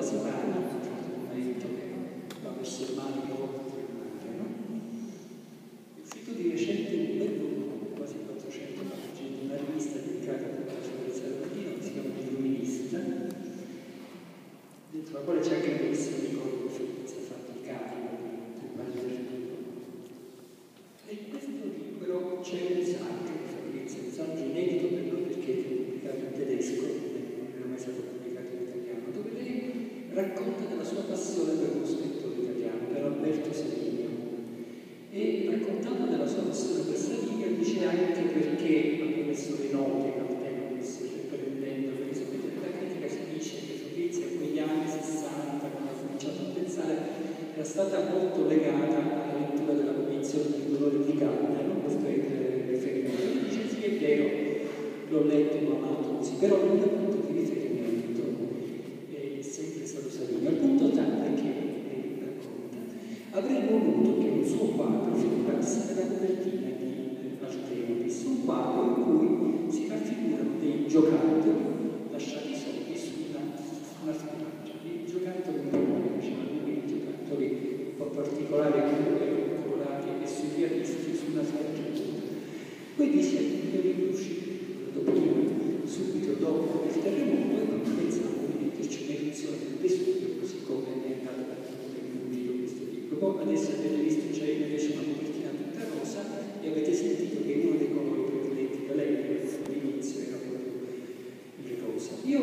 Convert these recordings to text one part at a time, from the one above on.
quasi pari, un marito che va verso il mare, che volta il mare, no? È uscito di recente un bel volume, quasi 400 pagine, di una rivista dedicata alla sicurezza del mattino, che si chiama Illuminista, dentro la quale c'è anche un bellissimo ricordo che Fabrizio ha fatto il carico del Padre Perduto. E in questo libro c'è un saggio di Fabrizio, un saggio inedito per noi perché è pubblicato in tedesco, non era mai stato pubblicato in italiano, dove lei racconta della sua passione per uno scrittore italiano, per Alberto Savinio. E raccontando della sua passione per Savinio dice anche perché ha messo le note al tema che sto riprendendo, perché sapete nella critica si dice che Fabrizio in quegli anni 60, quando ha cominciato a pensare, era stata molto legata alla lettura della condizione di dolore di Gaia, no? Questo è il riferimento. E dice sì, è vero, l'ho letto, l'ho amato così, però il mio punto di riferimento è sempre stato Savinio, al punto tale che racconta: avrei voluto che un suo quadro figurasse nella copertina di Artemidis, un quadro in cui si raffigurano dei giocattoli lasciati soli su una spiaggia, dei giocattoli dei giocattoli un po' particolari, colorati e surrealisti su una spiaggia. Poi dice che io uscito subito dopo il terremoto e quindi pensavo di metterci un'edizione del Vesuvio, così come è andato in questo libro. Poi adesso avete visto c'è invece una copertina tutta rosa e avete sentito che uno dei colori prediletti da lei all'inizio era proprio il rosa. Io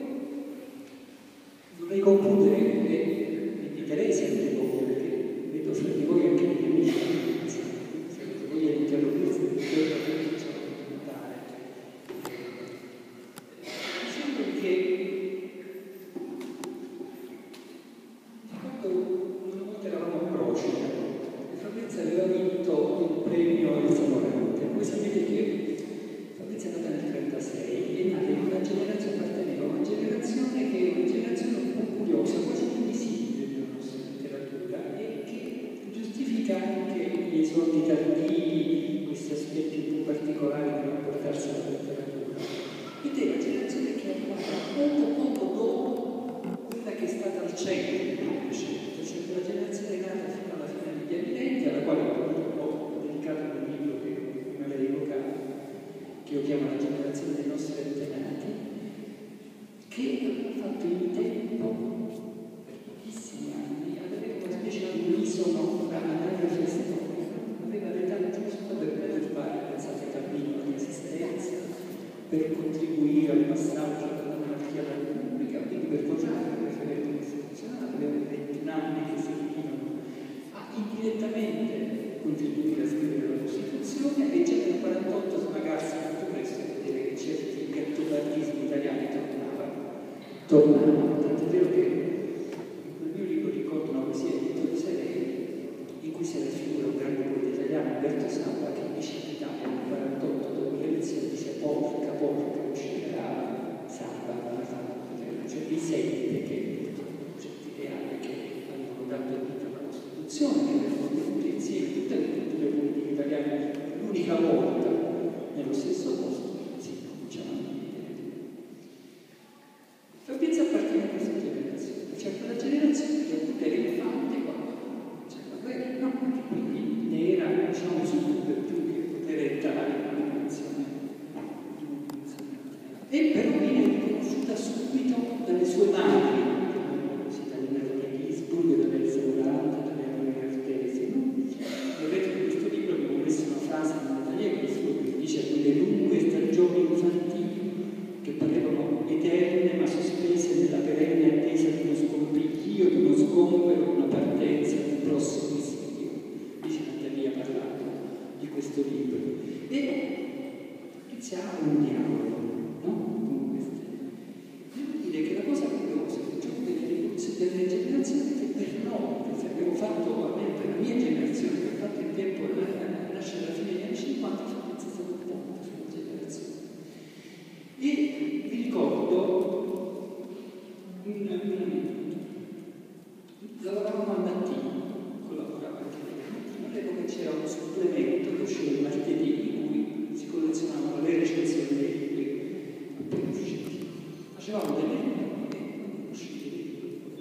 vorrei concludere e inviterei sempre voi, perché vedo fra di voi anche degli amici, se avete voglia di interrogarsi, per contribuire al passaggio dalla monarchia alla repubblica, quindi per votare il referendum istituzionale, aveva 21 anni che servivano a indirettamente contribuire a scrivere la Costituzione e già nel 1948 smagarsi molto presto e vedere che certi gattopartismi italiani tornavano, tanto è vero che in quel mio libro ricordo una poesia di Vittorio Sereni in cui si raffigura un grande poeta italiano, Alberto Samba, che dice in Italia nel 1948 dopo le elezioni dice porca, ucciderà Samba, cioè vi sente che certi ideali che hanno dato vita alla Costituzione, che avevano tenuto insieme tutte le culture politiche italiane l'unica volta nello stesso posto, si cominciano a dividere. Fabrizio appartiene a questa generazione, cioè quella generazione che ha avuto l'infante quando c'è la guerra, no? Che quindi ne era, diciamo, subito più che poter entrare in una dimensione. E però viene riconosciuta subito dalle sue madri, dalle Gisburg, dalle Zeurante, dalle Aurore Artesi, no? Vedete in questo libro abbiamo messo una frase in italiano che dice quelle lunghe stagioni infantili che parevano eterne ma sospese nella perenne attesa di uno scompiglio, di uno sgombero, una partenza, di un prossimo esilio. Dice Natalia parlando di questo libro. E iniziamo un dialogo. Devo dire che la cosa curiosa del gioco delle generazioni è che per noi, se abbiamo fatto, almeno per la mia generazione, che ha fatto il tempo nasce alla fine degli anni 50, è stato un ponte sulla generazione. E vi ricordo lavoravamo al mattino, collaboravo anche al mattino, all'epoca c'era un supplemento che usciva il martedì in cui si collezionavano le recensioni dei libri appena usciti. Facevamo delle riunioni e usciti dei libri.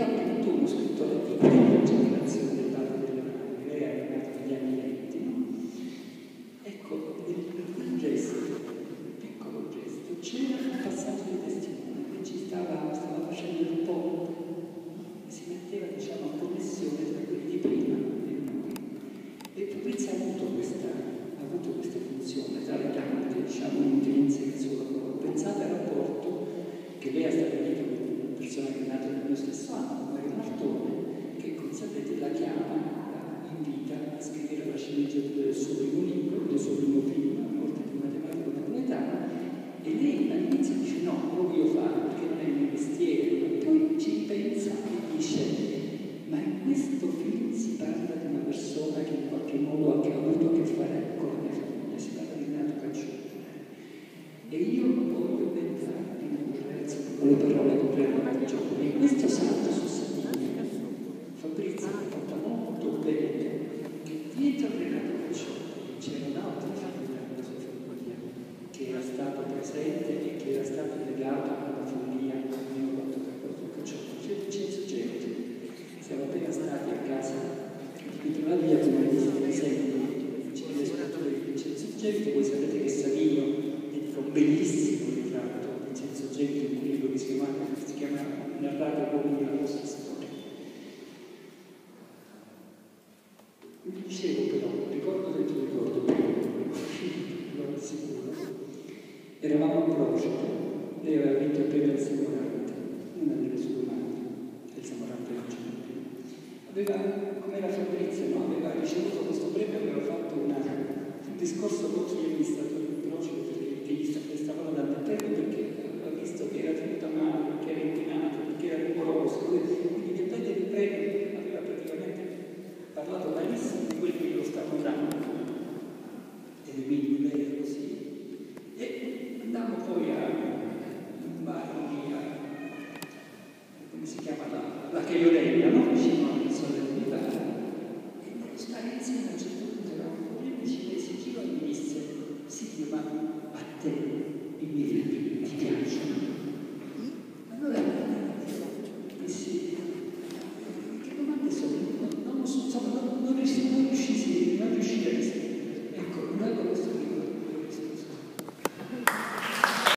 era appunto uno scrittore di prima generazione del padre della madre, lei era nato negli anni 20, no? Ecco, in quel gesto, un piccolo gesto, c'era un passaggio di testimone che ci stava facendo il ponte, e si metteva, diciamo, a connessione tra quelli di prima e noi. E Fabrizia ha avuto questa funzione, tra le tante, diciamo, intrinseche del suo lavoro. Pensate al rapporto che lei ha stabilito con una persona che è nata nel mio stesso anno, Mario Martone, che, come sapete, la chiama, la invita a scrivere la sceneggiatura del suo primo libro, del suo primo film, La morte di un matematico napoletano, e lei all'inizio dice no, lo voglio fare perché non è il mio mestiere, ma poi ci pensa e dice ma in questo film si parla di una persona che in qualche modo ha avuto a che fare con la mia famiglia, si parla di Renato Cacciotto. E io voglio pensare di con le parole che Renato Cacciotto. E questo salto su Savigno, Fabrizio racconta molto bene che dietro Renato Cacciotto c'era un'altra figura della sua famiglia che era stato presente e che era stato legato alla famiglia mio Cacciotto, c'è Vincenzo Genti. Siamo appena stati a casa di Travaglia con una lista di disegni, c'è le scritture di Vincenzo Genti. Voi sapete che Savino dedica un bellissimo ritratto a Vincenzo Genti in un libro che si chiama Narrate uomini la vostra storia. Vi dicevo però, ricordo dentro ricordo, lo assicuro, eravamo a Procida, lei aveva vinto il premio al Samorante, una delle sue madri, del Samorante Argentino. Aveva, come la Fabrizia, no? Aveva ricevuto questo premio, aveva fatto un discorso molto rivistato